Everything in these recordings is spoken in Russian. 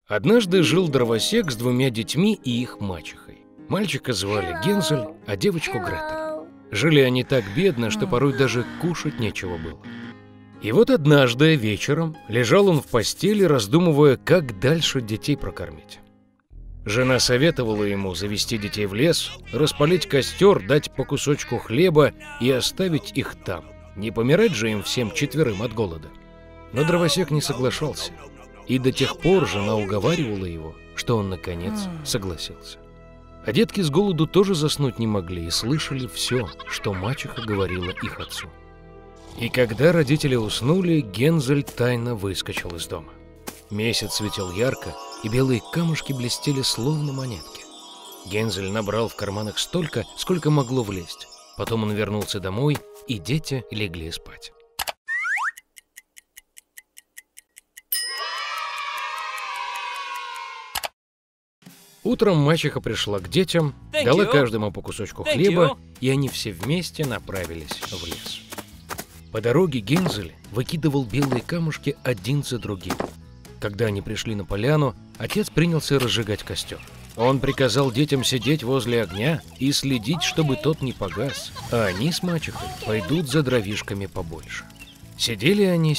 Однажды жил дровосек с двумя детьми и их мачехой. Мальчика звали Гензель, а девочку Гретель. Жили они так бедно, что порой даже кушать нечего было. И вот однажды вечером лежал он в постели, раздумывая, как дальше детей прокормить. Жена советовала ему завести детей в лес, распалить костер, дать по кусочку хлеба и оставить их там. Не помирать же им всем четверым от голода. Но дровосек не соглашался. И до тех пор жена уговаривала его, что он, наконец, согласился. А детки с голоду тоже заснуть не могли и слышали все, что мачеха говорила их отцу. И когда родители уснули, Гензель тайно выскочил из дома. Месяц светил ярко, и белые камушки блестели словно монетки. Гензель набрал в карманах столько, сколько могло влезть. Потом он вернулся домой, и дети легли спать. Утром мачеха пришла к детям, дала каждому по кусочку хлеба, и они все вместе направились в лес. По дороге Гензель выкидывал белые камушки один за другим. Когда они пришли на поляну, отец принялся разжигать костер. Он приказал детям сидеть возле огня и следить, чтобы тот не погас, а они с мачехой пойдут за дровишками побольше. Сидели они,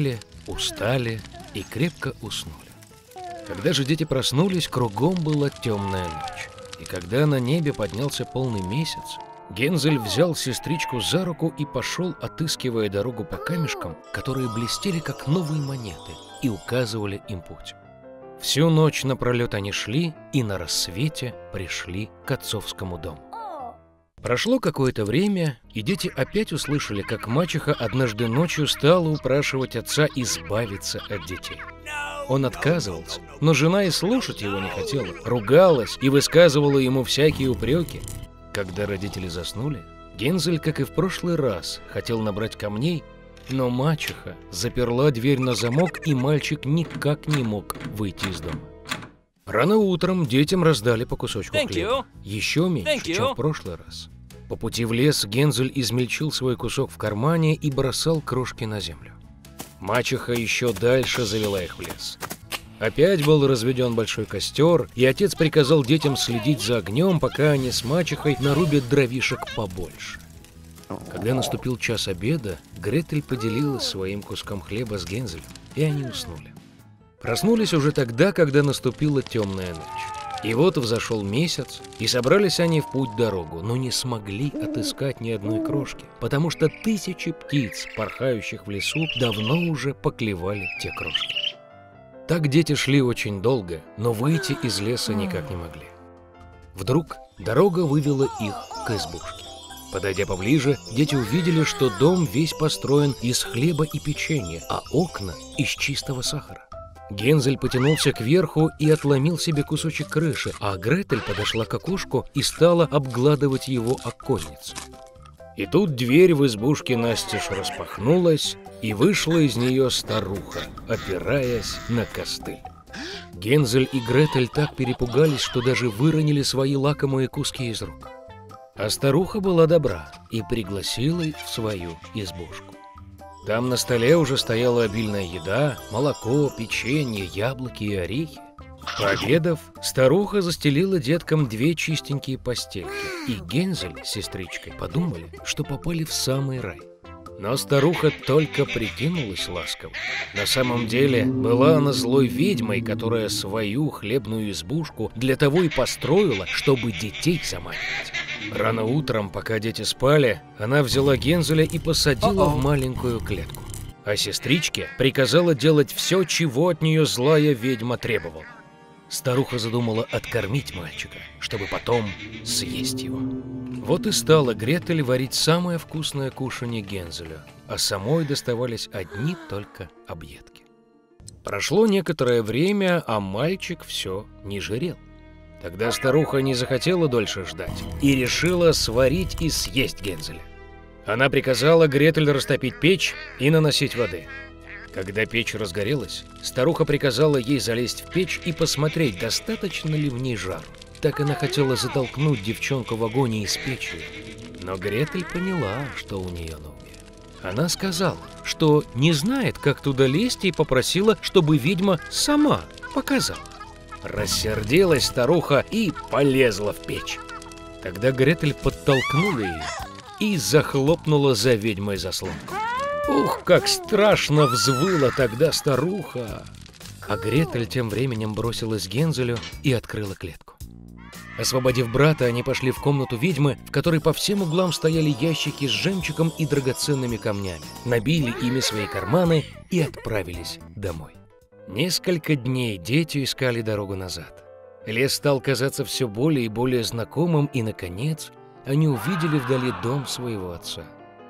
устали и крепко уснули. Когда же дети проснулись, кругом была темная ночь. И когда на небе поднялся полный месяц, Гензель взял сестричку за руку и пошел, отыскивая дорогу по камешкам, которые блестели как новые монеты и указывали им путь. Всю ночь напролет они шли и на рассвете пришли к отцовскому дому. Прошло какое-то время, и дети опять услышали, как мачеха однажды ночью стала упрашивать отца избавиться от детей. Он отказывался, но жена и слушать его не хотела, ругалась и высказывала ему всякие упреки. Когда родители заснули, Гензель, как и в прошлый раз, хотел набрать камней, но мачеха заперла дверь на замок, и мальчик никак не мог выйти из дома. Рано утром детям раздали по кусочку хлеба, еще меньше, чем в прошлый раз. По пути в лес Гензель измельчил свой кусок в кармане и бросал крошки на землю. Мачеха еще дальше завела их в лес. Опять был разведен большой костер, и отец приказал детям следить за огнем, пока они с мачехой нарубят дровишек побольше. Когда наступил час обеда, Гретель поделилась своим куском хлеба с Гензелем, и они уснули. Проснулись уже тогда, когда наступила темная ночь. И вот взошел месяц, и собрались они в путь-дорогу, но не смогли отыскать ни одной крошки, потому что тысячи птиц, порхающих в лесу, давно уже поклевали те крошки. Так дети шли очень долго, но выйти из леса никак не могли. Вдруг дорога вывела их к избушке. Подойдя поближе, дети увидели, что дом весь построен из хлеба и печенья, а окна из чистого сахара. Гензель потянулся кверху и отломил себе кусочек крыши, а Гретель подошла к окошку и стала обгладывать его оконницу. И тут дверь в избушке настежь распахнулась, и вышла из нее старуха, опираясь на костыль. Гензель и Гретель так перепугались, что даже выронили свои лакомые куски из рук. А старуха была добра и пригласила их в свою избушку. Там на столе уже стояла обильная еда, молоко, печенье, яблоки и орехи. Пообедав, старуха застелила деткам две чистенькие постельки, и Гензель с сестричкой подумали, что попали в самый рай. Но старуха только прикинулась ласково. На самом деле была она злой ведьмой, которая свою хлебную избушку для того и построила, чтобы детей заманивать. Рано утром, пока дети спали, она взяла Гензеля и посадила в маленькую клетку. А сестричке приказала делать все, чего от нее злая ведьма требовала. Старуха задумала откормить мальчика, чтобы потом съесть его. Вот и стала Гретель варить самое вкусное кушанье Гензелю, а самой доставались одни только объедки. Прошло некоторое время, а мальчик все не жирел. Тогда старуха не захотела дольше ждать и решила сварить и съесть Гензеля. Она приказала Гретель растопить печь и наносить воды. Когда печь разгорелась, старуха приказала ей залезть в печь и посмотреть, достаточно ли в ней жару. Так она хотела затолкнуть девчонку в огонь и испечь ее. Но Гретель поняла, что у нее на уме. Она сказала, что не знает, как туда лезть, и попросила, чтобы ведьма сама показала. Рассердилась старуха и полезла в печь. Тогда Гретель подтолкнула ее и захлопнула за ведьмой заслонку. Ух, как страшно взвыла тогда старуха! А Гретель тем временем бросилась к Гензелю и открыла клетку. Освободив брата, они пошли в комнату ведьмы, в которой по всем углам стояли ящики с жемчугом и драгоценными камнями, набили ими свои карманы и отправились домой. Несколько дней дети искали дорогу назад. Лес стал казаться все более и более знакомым, и, наконец, они увидели вдали дом своего отца.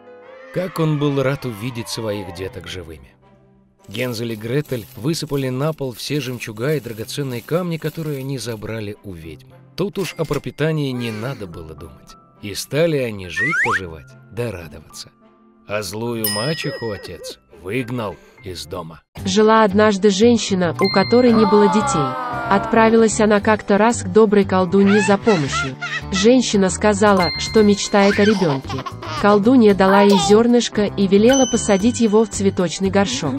Как он был рад увидеть своих деток живыми! Гензель и Гретель высыпали на пол все жемчуга и драгоценные камни, которые они забрали у ведьмы. Тут уж о пропитании не надо было думать. И стали они жить-поживать, да радоваться. А злую мачеху отец выгнал из дома. Жила однажды женщина, у которой не было детей. Отправилась она как-то раз к доброй колдунье за помощью. Женщина сказала, что мечтает о ребенке. Колдунья дала ей зернышко и велела посадить его в цветочный горшок.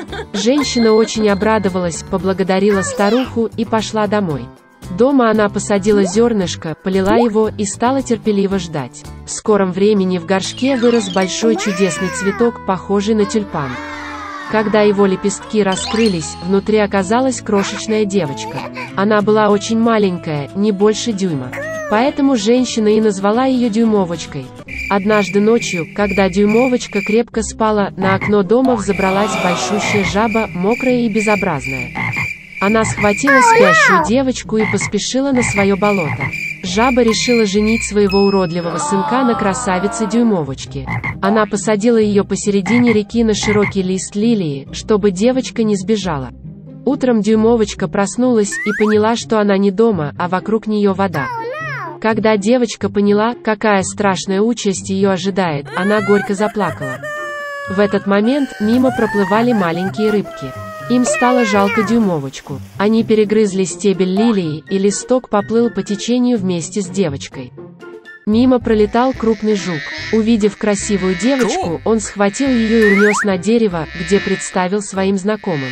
Женщина очень обрадовалась, поблагодарила старуху и пошла домой. Дома она посадила зернышко, полила его и стала терпеливо ждать. В скором времени в горшке вырос большой чудесный цветок, похожий на тюльпан. Когда его лепестки раскрылись, внутри оказалась крошечная девочка. Она была очень маленькая, не больше дюйма. Поэтому женщина и назвала ее Дюймовочкой. Однажды ночью, когда Дюймовочка крепко спала, на окно дома взобралась большущая жаба, мокрая и безобразная. Она схватила спящую девочку и поспешила на свое болото. Жаба решила женить своего уродливого сынка на красавице Дюймовочке. Она посадила ее посередине реки на широкий лист лилии, чтобы девочка не сбежала. Утром Дюймовочка проснулась и поняла, что она не дома, а вокруг нее вода. Когда девочка поняла, какая страшная участь ее ожидает, она горько заплакала. В этот момент мимо проплывали маленькие рыбки. Им стало жалко Дюймовочку. Они перегрызли стебель лилии, и листок поплыл по течению вместе с девочкой. Мимо пролетал крупный жук. Увидев красивую девочку, он схватил ее и унес на дерево, где представил своим знакомым.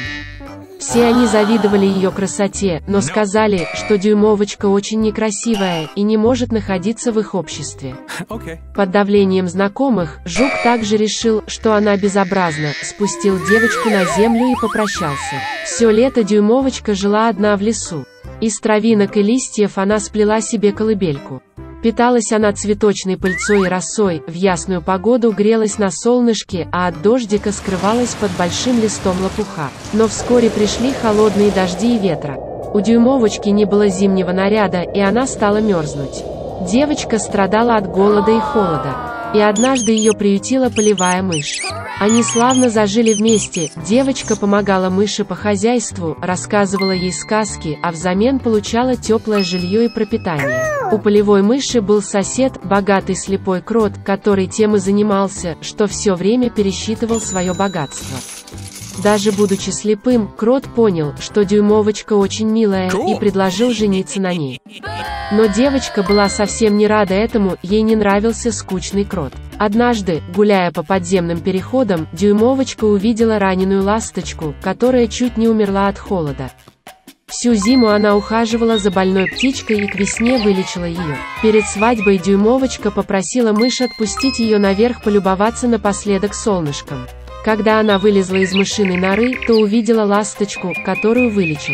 Все они завидовали ее красоте, но сказали, что Дюймовочка очень некрасивая и не может находиться в их обществе. Под давлением знакомых, жук также решил, что она безобразна, спустил девочку на землю и попрощался. Все лето Дюймовочка жила одна в лесу. Из травинок и листьев она сплела себе колыбельку. Питалась она цветочной пыльцой и росой, в ясную погоду грелась на солнышке, а от дождика скрывалась под большим листом лопуха. Но вскоре пришли холодные дожди и ветра. У Дюймовочки не было зимнего наряда, и она стала мерзнуть. Девочка страдала от голода и холода. И однажды ее приютила полевая мышь. Они славно зажили вместе, девочка помогала мыши по хозяйству, рассказывала ей сказки, а взамен получала теплое жилье и пропитание. У полевой мыши был сосед, богатый слепой крот, который тем и занимался, что все время пересчитывал свое богатство. Даже будучи слепым, крот понял, что Дюймовочка очень милая, и предложил жениться на ней. Но девочка была совсем не рада этому, ей не нравился скучный крот. Однажды, гуляя по подземным переходам, Дюймовочка увидела раненую ласточку, которая чуть не умерла от холода. Всю зиму она ухаживала за больной птичкой и к весне вылечила ее. Перед свадьбой Дюймовочка попросила мышь отпустить ее наверх полюбоваться напоследок солнышком. Когда она вылезла из мышиной норы, то увидела ласточку, которую вылечила.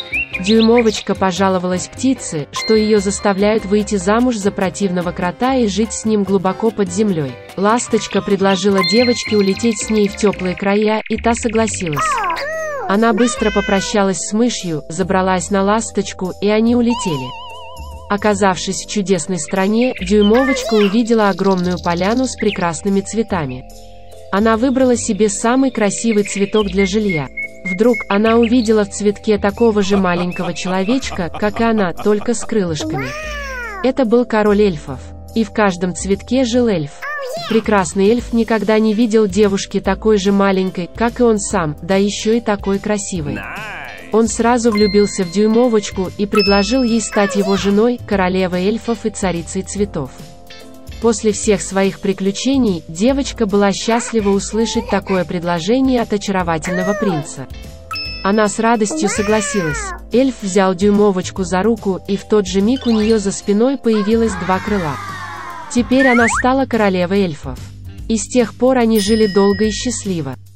Дюймовочка пожаловалась птице, что ее заставляют выйти замуж за противного крота и жить с ним глубоко под землей. Ласточка предложила девочке улететь с ней в теплые края, и та согласилась. Она быстро попрощалась с мышью, забралась на ласточку, и они улетели. Оказавшись в чудесной стране, Дюймовочка увидела огромную поляну с прекрасными цветами. Она выбрала себе самый красивый цветок для жилья. Вдруг она увидела в цветке такого же маленького человечка, как и она, только с крылышками. Это был король эльфов. И в каждом цветке жил эльф. Прекрасный эльф никогда не видел девушки такой же маленькой, как и он сам, да еще и такой красивой. Он сразу влюбился в Дюймовочку и предложил ей стать его женой, королевой эльфов и царицей цветов. После всех своих приключений, девочка была счастлива услышать такое предложение от очаровательного принца. Она с радостью согласилась. Эльф взял дюймовочку за руку, и в тот же миг у нее за спиной появилось 2 крыла. Теперь она стала королевой эльфов. И с тех пор они жили долго и счастливо.